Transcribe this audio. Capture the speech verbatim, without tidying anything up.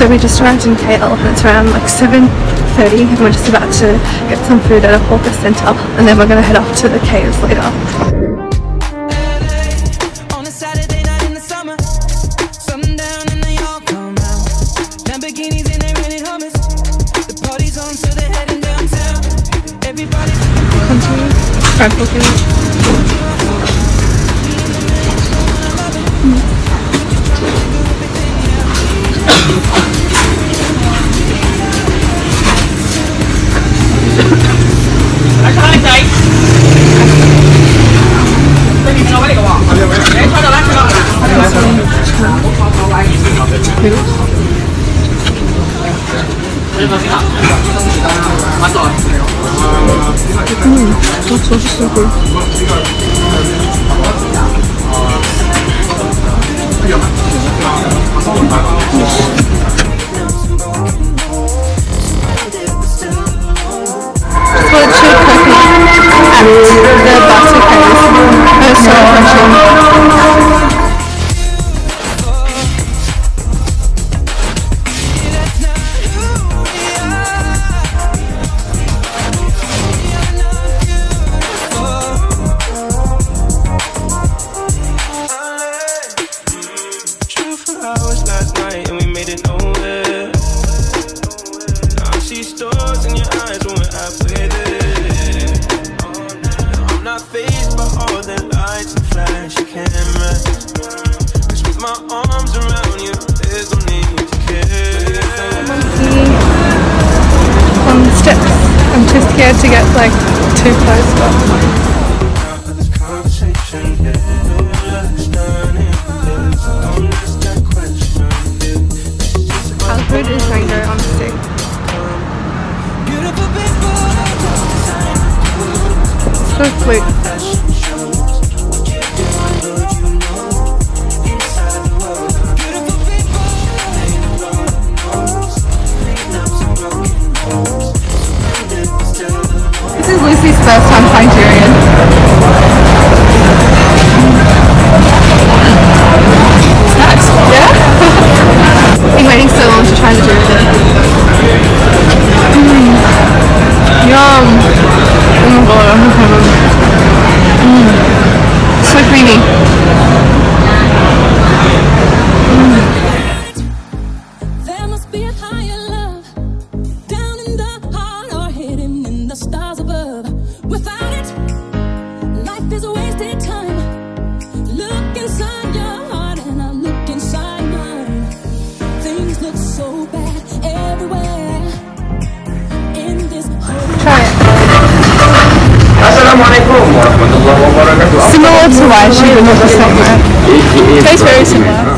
So we just arrived in K L and it's around like seven thirty and we're just about to get some food at a hawker centre and then we're going to head off to the caves later. Front looking. Mm, that's so super. Well, it's chilled coffee and the butter craze. It's so refreshing. I'm too scared to get like too close up. How good is mango on a stick? So sweet. Lucy's first time trying durian. It's nice. Yeah? Been waiting so long to try the durian. Mm. Yum. Oh my god, I'm mm. So creamy. Mm. There must be a higher love down in the heart or hidden in the stars above. Without it, life is a wasted time. Look inside your heart and I look inside mine. Things look so bad everywhere in this whole. Try it. Assalamualaikum warahmatullahi wabarakatuh. Similar to why she was the same. Tastes very similar.